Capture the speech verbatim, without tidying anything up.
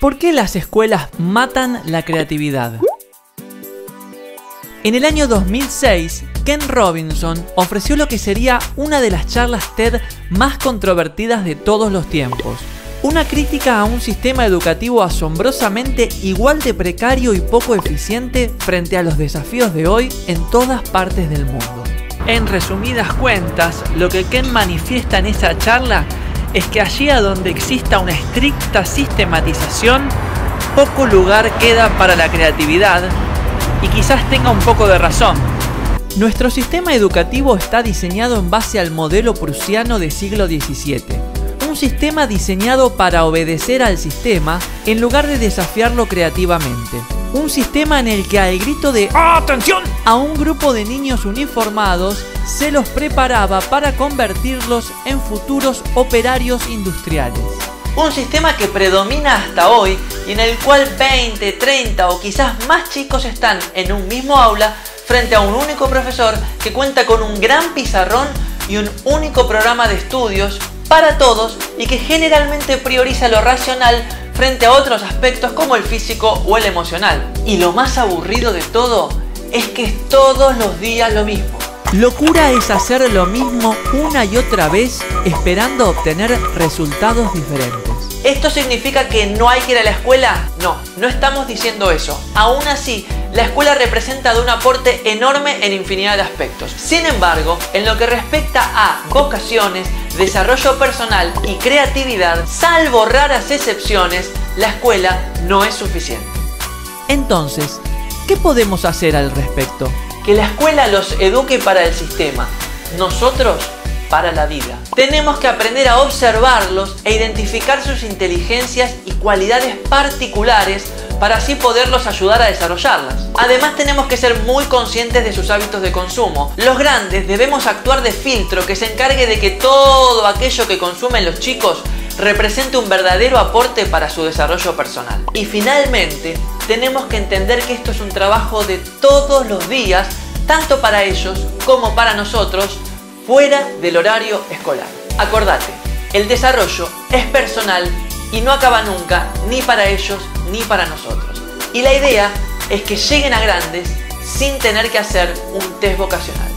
¿Por qué las escuelas matan la creatividad? En el año dos mil seis, Ken Robinson ofreció lo que sería una de las charlas TED más controvertidas de todos los tiempos. Una crítica a un sistema educativo asombrosamente igual de precario y poco eficiente frente a los desafíos de hoy en todas partes del mundo. En resumidas cuentas, lo que Ken manifiesta en esa charla es que allí a donde exista una estricta sistematización, poco lugar queda para la creatividad, y quizás tenga un poco de razón. Nuestro sistema educativo está diseñado en base al modelo prusiano del siglo diecisiete. Un sistema diseñado para obedecer al sistema en lugar de desafiarlo creativamente. Un sistema en el que al grito de ¡atención!, a un grupo de niños uniformados se los preparaba para convertirlos en futuros operarios industriales. Un sistema que predomina hasta hoy y en el cual veinte, treinta o quizás más chicos están en un mismo aula frente a un único profesor que cuenta con un gran pizarrón y un único programa de estudios para todos y que generalmente prioriza lo racional frente a otros aspectos como el físico o el emocional. Y lo más aburrido de todo es que es todos los días lo mismo. Locura es hacer lo mismo una y otra vez esperando obtener resultados diferentes. ¿Esto significa que no hay que ir a la escuela? No, no estamos diciendo eso. Aún así, la escuela representa de un aporte enorme en infinidad de aspectos. Sin embargo, en lo que respecta a vocaciones, desarrollo personal y creatividad, salvo raras excepciones, la escuela no es suficiente. Entonces, ¿qué podemos hacer al respecto? Que la escuela los eduque para el sistema, nosotros para la vida. Tenemos que aprender a observarlos e identificar sus inteligencias y cualidades particulares para así poderlos ayudar a desarrollarlas. Además, tenemos que ser muy conscientes de sus hábitos de consumo. Los grandes debemos actuar de filtro que se encargue de que todo aquello que consumen los chicos represente un verdadero aporte para su desarrollo personal. Y finalmente, tenemos que entender que esto es un trabajo de todos los días, tanto para ellos como para nosotros, fuera del horario escolar. Acordate, el desarrollo es personal y no acaba nunca, ni para ellos ni para nosotros. Y la idea es que lleguen a grandes sin tener que hacer un test vocacional.